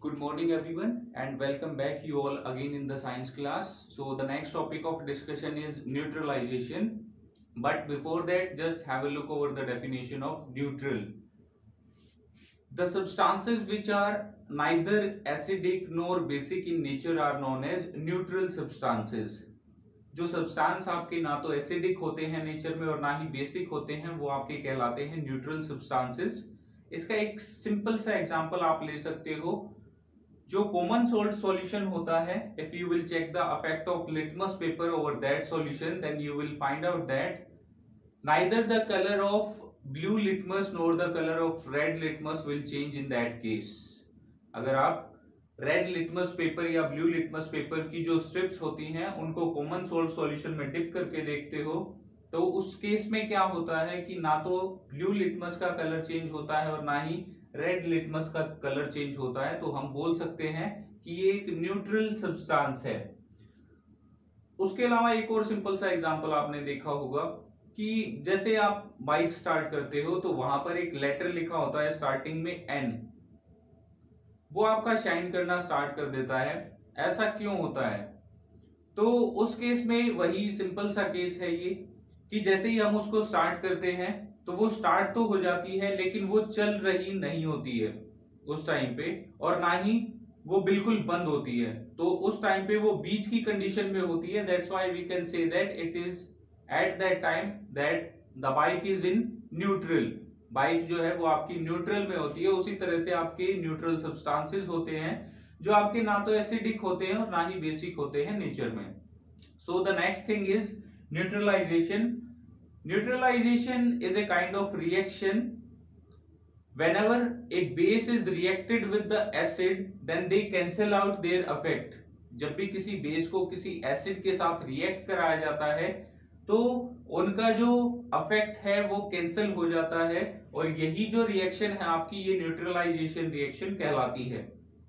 Good morning everyone and welcome back you all again in the science class. So the next topic of discussion is neutralization. But before that, just have a look over the definition of neutral. The substances which are neither acidic nor basic in nature are known as neutral substances. जो substance आपके ना तो acidic होते हैं nature में और ना ही basic होते हैं वो आपके कहलाते हैं न्यूट्रल सब्सटेंसेस। इसका एक सिंपल सा एग्जांपल आप ले सकते हो। जो कॉमन सोल्ट सॉल्यूशन होता है, if you will check the effect of litmus paper over that solution then you will find out that neither the colour of blue litmus nor the colour of red litmus will change in that case. अगर आप red litmus paper या blue litmus paper की जो strips होती हैं उनको common salt solution में dip करके देखते हो तो उस केस में क्या होता है कि ना तो ब्लू लिटमस का कलर चेंज होता है और ना ही रेड लिटमस का कलर चेंज होता है। तो हम बोल सकते हैं कि ये एक न्यूट्रल सब्सटेंस है। उसके अलावा एक और सिंपल सा एग्जांपल आपने देखा होगा कि जैसे आप बाइक स्टार्ट करते हो तो वहां पर एक लेटर लिखा होता है स्टार्टिंग में एन, वो आपका शाइन करना स्टार्ट कर देता है। ऐसा क्यों होता है? तो उस केस में वही सिंपल सा केस है ये कि जैसे ही हम उसको स्टार्ट करते हैं तो वो स्टार्ट तो हो जाती है लेकिन वो चल रही नहीं होती है उस टाइम पे, और ना ही वो बिल्कुल बंद होती है। तो उस टाइम पे वो बीच की कंडीशन में होती है। That's why we can say that it is at that time that the bike is in neutral. Bike जो है वो आपकी न्यूट्रल में होती है। उसी तरह से आपके न्यूट्रल सब्सटेंसेस होते हैं जो आपके ना तो एसिडिक होते हैं और ना ही बेसिक होते हैं नेचर में। So the next thing is neutralization. Neutralization is a kind of reaction. Whenever a base is reacted with the acid, then they cancel out their effect. जब भी किसी बेस को किसी एसिड के साथ रिएक्ट कराया जाता है तो उनका जो अफेक्ट है वो कैंसिल हो जाता है, और यही जो रिएक्शन है आपकी ये न्यूट्रलाइजेशन रिएक्शन कहलाती है।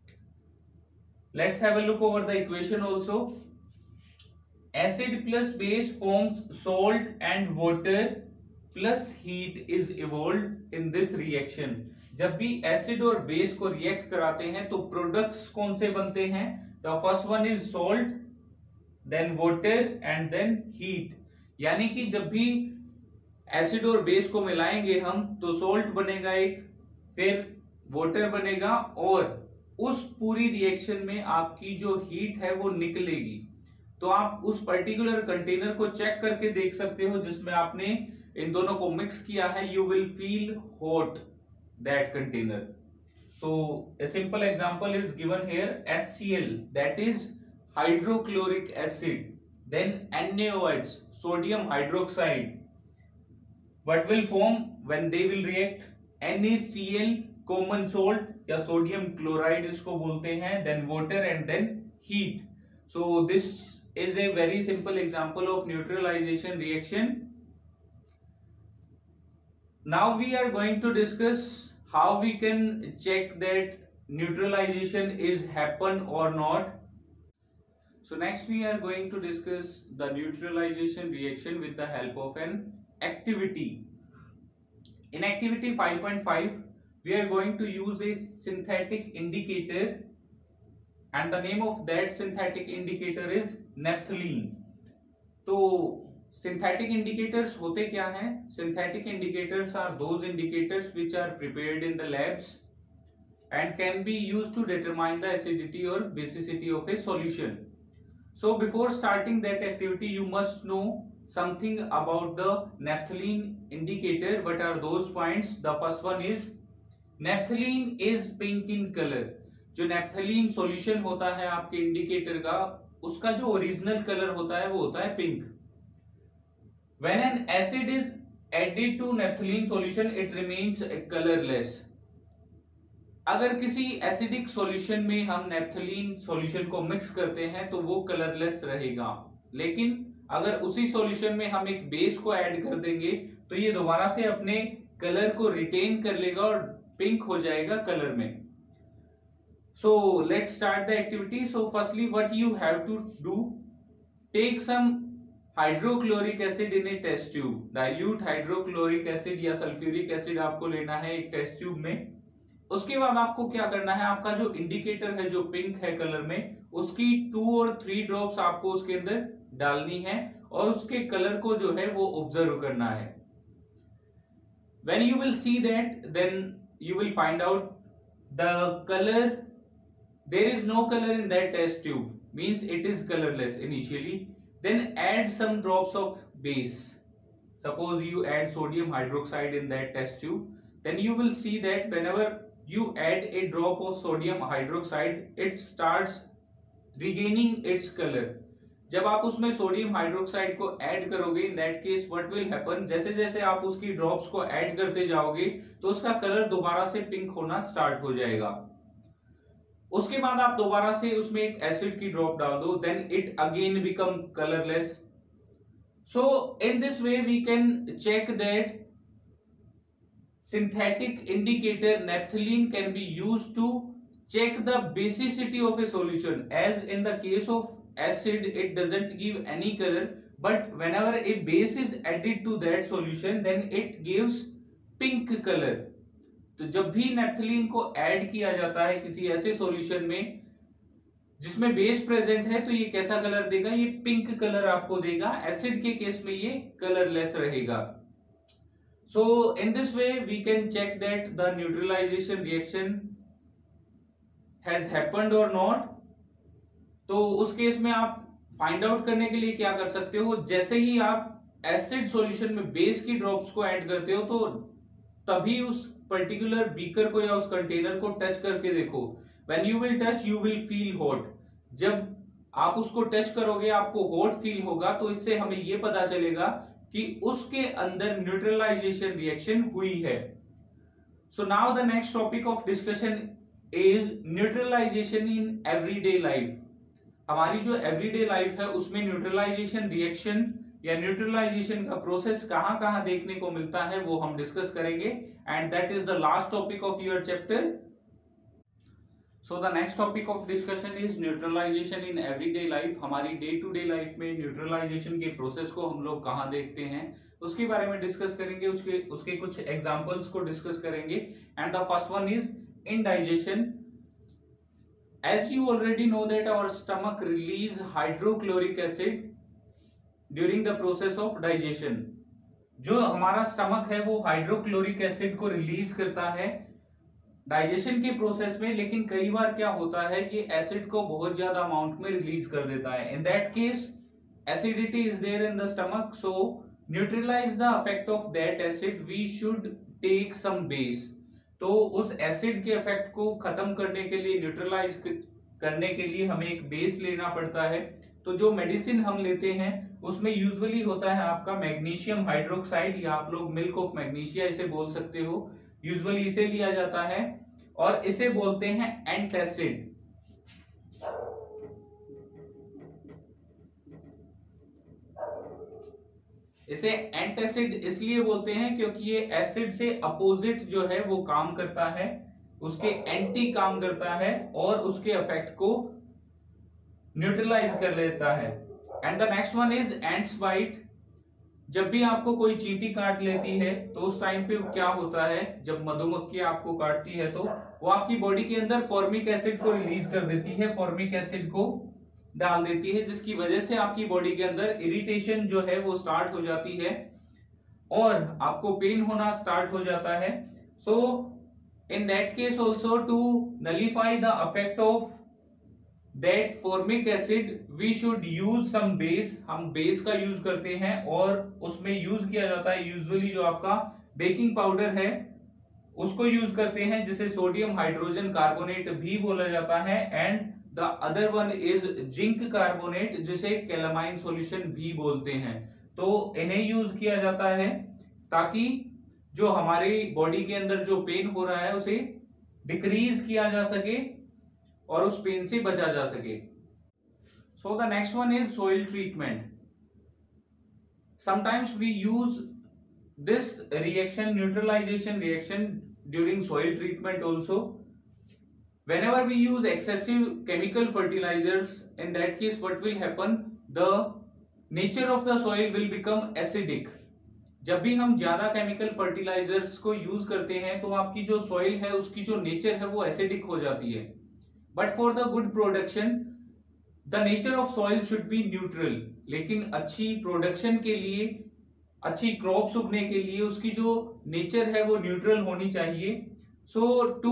Let's have a look over the equation also. Acid plus base forms salt and water plus heat is evolved in this reaction. जब भी एसिड और बेस को रिएक्ट कराते हैं तो प्रोडक्ट्स कौन से बनते हैं? The first one is salt, then water and then heat. यानी कि जब भी एसिड और बेस को मिलाएंगे हम तो सॉल्ट बनेगा एक, फिर वाटर बनेगा, और उस पूरी रिएक्शन में आपकी जो हीट है वो निकलेगी। तो आप उस पर्टिकुलर कंटेनर को चेक करके देख सकते हो जिसमें आपने इन दोनों को मिक्स किया है। You will feel hot that container. So a simple example is given here, HCl that is hydrochloric acid, then NaOH sodium hydroxide, what will form when they will react? NaCl common salt या sodium chloride इसको बोलते हैं, then water and then heat. So this is a very simple example of neutralization reaction. Now we are going to discuss how we can check that neutralization is happen or not. So next we are going to discuss the neutralization reaction with the help of an activity. In activity 5.5 we are going to use a synthetic indicator and the name of that synthetic indicator is naphthalene. तो synthetic indicators होते क्या हैं? Synthetic indicators are those indicators which are prepared in the labs and can be used to determine the acidity or basicity of a solution. So before starting that activity you must know something about the naphthalene indicator. What are those points? The first one is naphthalene is pink in color. जो naphthalene solution होता है आपके indicator का, उसका जो original colour होता है वो होता है pink. When an acid is added to naphthalene solution it remains colourless. अगर किसी एसिडिक सॉल्यूशन में हम नेप्थलीन सॉल्यूशन को मिक्स करते हैं तो वो कलरलेस रहेगा, लेकिन अगर उसी सॉल्यूशन में हम एक बेस को ऐड कर देंगे तो ये दोबारा से अपने कलर को रिटेन कर लेगा और पिंक हो जाएगा कलर में। So let's start the activity. So firstly what you have to do, take some hydrochloric acid in a test tube. Dilute hydrochloric acid या sulfuric acid आपको लेना है एक टेस्ट ट्यूब में। उसके बाद आपको क्या करना है, आपका जो इंडिकेटर है जो पिंक है कलर में, उसकी 2 और 3 ड्रॉप्स आपको उसके अंदर डालनी है और उसके कलर को जो है वो ऑब्जर्व करना है। When you will see that, then you will find out the color. There is no color in that test tube, means it is colorless initially. Then add some drops of base. Suppose you add sodium hydroxide in that test tube, then you will see that whenever you add a drop of sodium hydroxide, it starts regaining its color. जब आप उसमें sodium hydroxide को add करोगे, in that case what will happen, जैसे जैसे आप उसकी drops को ऐड करते जाओगे तो उसका कलर दोबारा से पिंक होना स्टार्ट हो जाएगा। उसके बाद आप दोबारा से उसमें एक एसिड की ड्रॉप डाल दो, then it again become colourless. So in this way we can check that synthetic indicator naphthalene can be used to check the basicity of a solution. As in the case of acid, it doesn't give any color, but whenever a base is added to that solution, then it gives pink color. तो जब भी naphthalene को add किया जाता है किसी ऐसे solution में जिसमें बेस प्रेजेंट है, तो ये कैसा कलर देगा, ये पिंक कलर आपको देगा। एसिड के केस में ये कलरलेस रहेगा। So in this way we can check that the neutralization reaction has happened or not. तो उस केस में आप फाइंड आउट करने के लिए क्या कर सकते हो, जैसे ही आप एसिड सॉल्यूशन में बेस की ड्रॉप्स को ऐड करते हो तो तभी उस पर्टिकुलर बीकर को या उस कंटेनर को टच करके देखो। When you will touch you will feel hot. जब आप उसको टच करोगे आपको हॉट फील होगा, तो इससे हमें यह पता चलेगा कि उसके अंदर न्यूट्रलाइजेशन रिएक्शन हुई है। So now the next topic of discussion is neutralization in everyday life. हमारी जो एवरीडे लाइफ है उसमें न्यूट्रलाइजेशन रिएक्शन या न्यूट्रलाइजेशन का प्रोसेस कहां कहां देखने को मिलता है वो हम डिस्कस करेंगे, and that is the last topic of your chapter. So the next topic of discussion is neutralization in everyday life. हमारी डे टू डे लाइफ में न्यूट्रलाइजेशन के प्रोसेस को हम लोग कहाँ देखते हैं उसके बारे में डिस्कस करेंगे, उसके कुछ एग्जांपल्स को डिस्कस करेंगे। And the first one is indigestion. As you already know that our stomach release hydrochloric acid during the process of digestion. जो हमारा स्टमक है वो हाइड्रोक्लोरिक एसिड को रिलीज करता है डाइजेशन के प्रोसेस में, लेकिन कई बार क्या होता है कि एसिड को बहुत ज्यादा अमाउंट में रिलीज कर देता है। In that case acidity is there in the stomach, so neutralize the effect of that acid we should take some base. तो उस एसिड के इफेक्ट को खत्म करने के लिए, न्यूट्रलाइज करने के लिए हमें एक बेस लेना पड़ता है। तो जो मेडिसिन हम लेते हैं उसमें यूजुअली होता है आपका मैग्नीशियम हाइड्रोक्साइड, या आप लोग मिल्क ऑफ मैग्नीशिया इसे बोल सकते हो, यूजुअली इसे लिया जाता है और इसे बोलते हैं एंटासिड। इसे एंटासिड इसलिए बोलते हैं क्योंकि ये एसिड से अपोजिट जो है वो काम करता है, उसके एंटी काम करता है और उसके इफेक्ट को न्यूट्रलाइज कर लेता है। And the next one is ants bite. जब भी आपको कोई चींटी काट लेती है तो उस टाइम पे क्या होता है, जब मधुमक्खी आपको काटती है तो वो आपकी बॉडी के अंदर फॉर्मिक एसिड को रिलीज कर देती है, फॉर्मिक एसिड को डाल देती है, जिसकी वजह से आपकी बॉडी के अंदर इरिटेशन जो है वो स्टार्ट हो जाती है और आपको पेन होना स्टार्ट हो जाता है। So in that case also to nullify the effect of that formic acid we should use some base. हम बेस का यूज करते हैं और उसमें यूज किया जाता है यूजुअली जो आपका बेकिंग पाउडर है उसको यूज करते हैं, जिसे सोडियम हाइड्रोजन कार्बोनेट भी बोला जाता है, and the other one is zinc carbonate जिसे कैलामाइन सॉल्यूशन भी बोलते हैं। तो इन्हें यूज किया जाता है ताकि जो हमारी बॉडी के अंदर जो पेन हो रहा है उसे डिक्रीज किया जा सके और उस पेन से बचा जा सके। So the next one is soil treatment. Sometimes we use this reaction, neutralization reaction, during soil treatment also. Whenever we use excessive chemical fertilizers, in that case what will happen, the nature of the soil will become acidic. जब भी हम ज्यादा chemical fertilisers को use करते हैं तो आपकी जो सॉइल है उसकी जो नेचर है वो एसिडिक हो जाती है। But for the good production the nature of soil should be neutral. लेकिन अच्छी प्रोडक्शन के लिए, अच्छी क्रॉप्स उगने के लिए उसकी जो नेचर है वो न्यूट्रल होनी चाहिए। So to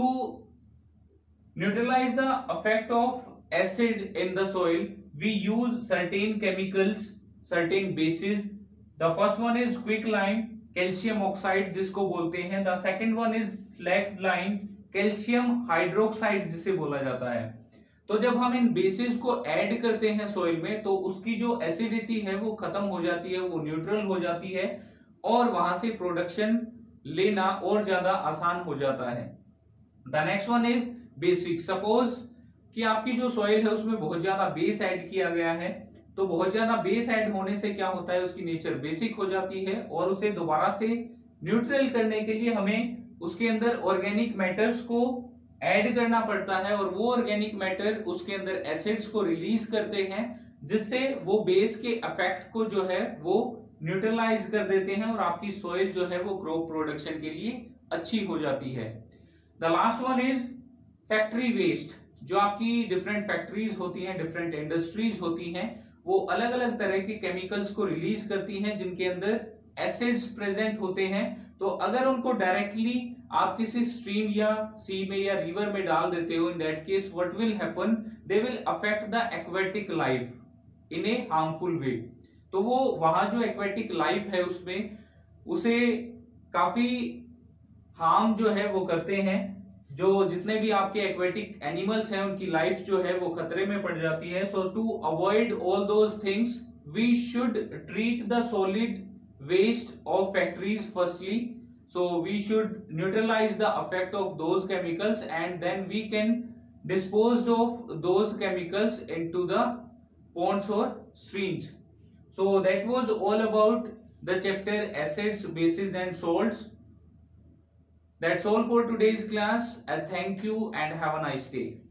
neutralize the effect of acid in the soil we use certain chemicals, certain bases. The first one is quicklime calcium oxide जिसको बोलते हैं। The second one is slaked lime calcium hydroxide जिसे बोला जाता है। तो जब हम इन बेसिस को ऐड करते हैं सॉइल में तो उसकी जो एसिडिटी है वो खत्म हो जाती है, वो न्यूट्रल हो जाती है और वहां से प्रोडक्शन लेना और ज्यादा आसान हो जाता है। The next one is basic. Suppose कि आपकी जो सॉइल है उसमें बहुत ज्यादा बेस ऐड किया गया है, तो बहुत ज्यादा बेस ऐड होने से क्या होता है, उसकी नेचर बेसिक हो जाती है और उसे दोबारा से न्यूट्रल करने के लिए हमें उसके अंदर ऑर्गेनिक मैटर्स को ऐड करना पड़ता है और वो ऑर्गेनिक मैटर उसके अंदर एसिड्स को रिलीज करते हैं जिससे वो बेस के इफेक्ट को जो है वो न्यूट्रलाइज कर देते हैं और आपकी सॉइल जो है वो क्रॉप प्रोडक्शन के लिए अच्छी हो जाती है। The last one is factory waste. जो आपकी डिफरेंट फैक्ट्रीज होती हैं, डिफरेंट इंडस्ट्रीज होती हैं, वो अलग अलग तरह के केमिकल्स को रिलीज करती हैं जिनके अंदर एसिड्स प्रेजेंट होते हैं। तो अगर उनको डायरेक्टली आप किसी स्ट्रीम या सी में या रिवर में डाल देते हो, in that case what will happen, they will affect the aquatic life in a harmful way. तो वो वहां जो एक्वेटिक लाइफ है उसमें उसे काफी हार्म जो है वो करते हैं। जो जितने भी आपके एक्वेटिक एनिमल्स हैं उनकी लाइफ जो है वो खतरे में पड़ जाती है। So to avoid all those things we should treat the solid waste of factories firstly. So we should neutralize the effect of those chemicals and then we can dispose of those chemicals into the ponds or streams. So that was all about the chapter acids, bases and salts. That's all for today's class, and thank you and have a nice day.